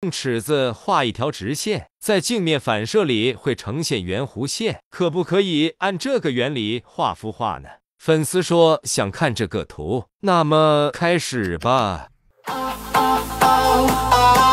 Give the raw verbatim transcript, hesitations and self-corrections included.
用尺子画一条直线，在镜面反射里会呈现圆弧线，可不可以按这个原理画幅画呢？粉丝说想看这个图，那么开始吧。